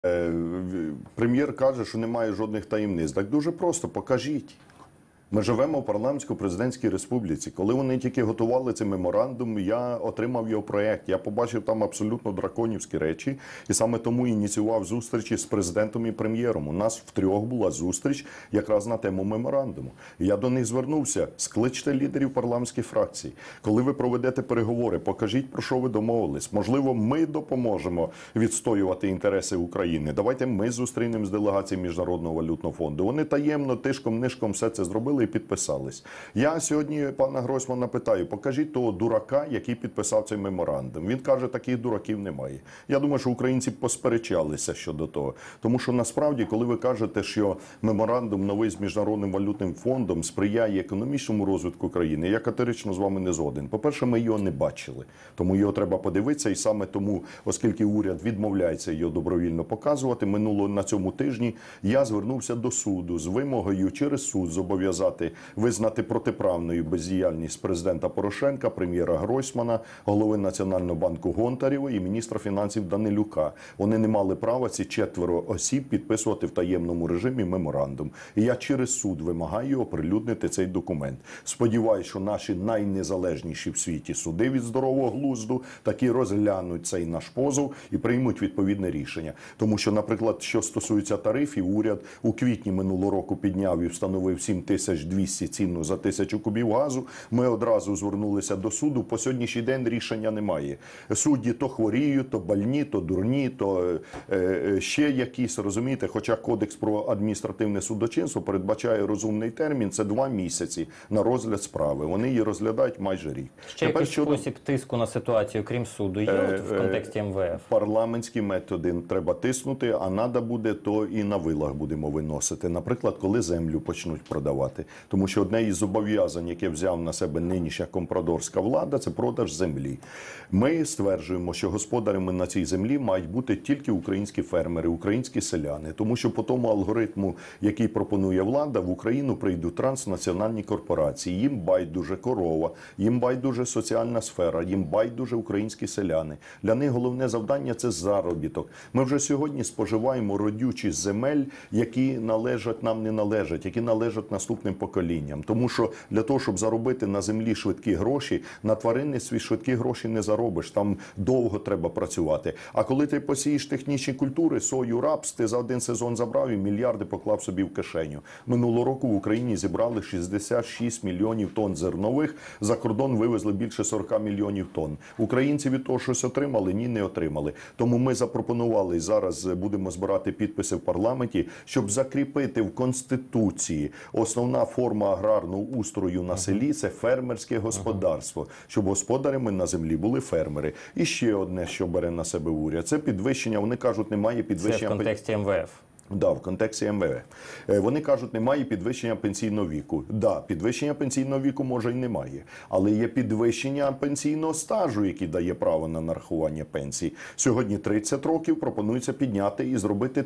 Прем'єр каже, що немає жодних таємниць. Так дуже просто, покажіть. Ми живемо в парламентсько-президентській республіці. Коли вони тільки готували цей меморандум, я отримав його проєкт. Я побачив там абсолютно драконівські речі. І саме тому ініціював зустрічі з президентом і прем'єром. У нас втрьох була зустріч якраз на тему меморандуму. І я до них звернувся. Скличте лідерів парламентських фракцій. Коли ви проведете переговори, покажіть, про що ви домовились. Можливо, ми допоможемо відстоювати інтереси України. Давайте ми зустрінемо з делегацією Міжнародного валютного фонду. Вони таємно, тишком-нишком все це зробили і підписались. Я сьогодні пана Гройсмана питаю, покажіть того дурака, який підписав цей меморандум. Він каже, таких дураків немає. Я думаю, що українці посперечалися щодо того. Тому що насправді, коли ви кажете, що меморандум новий з Міжнародним валютним фондом сприяє економічному розвитку країни, я категорично з вами не згоден. По-перше, ми його не бачили. Тому його треба подивитися. І саме тому, оскільки уряд відмовляється його добровільно показувати, на цьому тижні я звернувся до суду з вимогою через суд зобов'язати визнати протиправною бездіяльність президента Порошенка, прем'єра Гройсмана, голови Національного банку Гонтарєва і міністра фінансів Данилюка. Вони не мали права, ці 4 осіб, підписувати в таємному режимі меморандум. І я через суд вимагаю оприлюднити цей документ. Сподіваюсь, що наші найнезалежніші в світі суди від здорового глузду таки розглянуть цей наш позов і приймуть відповідне рішення. Тому що, наприклад, що стосується тарифів, уряд у квітні минулого року підняв і встановив 7200 ціну за 1000 кубів газу. Ми одразу звернулися до суду. По сьогоднішній день рішення немає. Судді то хворіють, то больні, то дурні, то ще якісь, розумієте, хоча Кодекс про адміністративне судочинство передбачає розумний термін, це 2 місяці на розгляд справи. Вони її розглядають майже рік. Ще якийсь спосіб тиску на ситуацію, крім суду, є в контексті МВФ? Парламентські методи треба тиснути, а треба буде, то і на вилах будемо виносити. Наприклад, коли землю почнуть продавати. Тому що одне із зобов'язань, яке взяв на себе нинішня компрадорська влада, це продаж землі. Ми стверджуємо, що господарями на цій землі мають бути тільки українські фермери, українські селяни. Тому що по тому алгоритму, який пропонує влада, в Україну прийдуть транснаціональні корпорації. Їм байдуже корова, їм байдуже соціальна сфера, їм байдуже українські селяни. Для них головне завдання – це заробіток. Ми вже сьогодні споживаємо родючі земель, які належать нам, не належать, які належать наступним поколінням. Тому що для того, щоб заробити на землі швидкі гроші, на тваринництві швидкі гроші не заробиш. Там довго треба працювати. А коли ти посієш технічні культури, сою, рапс, ти за один сезон забрав і мільярди поклав собі в кишеню. Минулого року в Україні зібрали 66 мільйонів тонн зернових, за кордон вивезли більше 40 мільйонів тонн. Українці від того щось отримали? Ні, не отримали. Тому ми запропонували, і зараз будемо збирати підписи в парламенті, щоб закріпити в Конституції основна форма аграрного устрою на селі – це фермерське господарство. Щоб господарями на землі були фермери. І ще одне, що бере на себе уряд – це підвищення, вони кажуть, немає підвищення... Це в контексті МВФ. Да, в контексті МВФ. Вони кажуть, немає підвищення пенсійного віку. Да, підвищення пенсійного віку може і немає. Але є підвищення пенсійного стажу, який дає право на нарахування пенсії. Сьогодні 30 років, пропонується підняти і зробити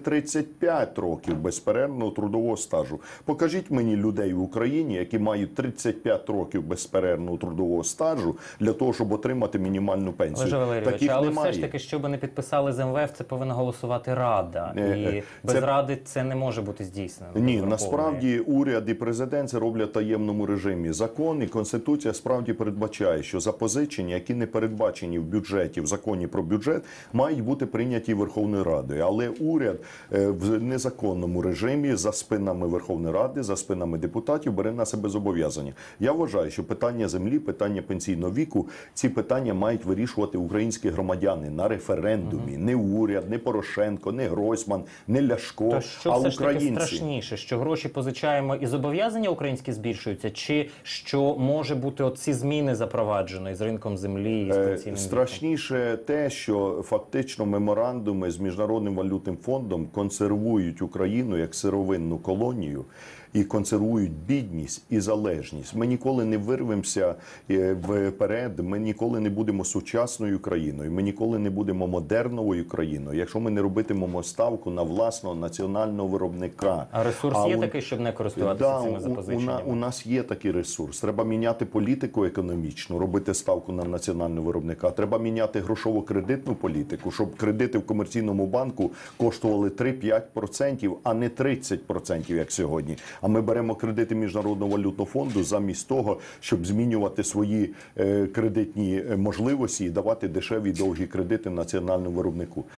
35 років безперервного трудового стажу. Покажіть мені людей в Україні, які мають 35 років безперервного трудового стажу для того, щоб отримати мінімальну пенсію. Олеже Валерійович, таких але немає. все ж таки, щоб не підписали з МВФ, це повинна голосувати Рада. І без Ради це не може бути здійснено. Ні, насправді уряд і президент це роблять в таємному режимі. Закон і Конституція справді передбачає, що запозичення, які не передбачені в бюджеті, в законі про бюджет, мають бути прийняті Верховною Радою. Але уряд в незаконному режимі за спинами Верховної Ради, за спинами депутатів бере на себе зобов'язання. Я вважаю, що питання землі, питання пенсійного віку, ці питання мають вирішувати українські громадяни на референдумі. Не уряд, не Порошенко, не Гройсман, не Ляшко. То що все ж таки страшніше, що гроші позичаємо і зобов'язання українські збільшуються, чи що може бути оці зміни запроваджені з ринком землі і з пенсійним страшніше те, що фактично меморандуми з Міжнародним валютним фондом консервують Україну як сировинну колонію, і консервують бідність і залежність. Ми ніколи не вирвемося вперед, ми ніколи не будемо сучасною країною, ми ніколи не будемо модерновою країною, якщо ми не робитимемо ставку на власного національного виробника. А ресурс є такий, щоб не користуватися цими запозиченнями? У нас є такий ресурс. Треба міняти політику економічну, робити ставку на національного виробника. Треба міняти грошово-кредитну політику, щоб кредити в комерційному банку коштували 3-5%, а не 30%, як сьогодні. А ми беремо кредити Міжнародного валютного фонду замість того, щоб змінювати свої кредитні можливості і давати дешеві довгі кредити національному виробнику.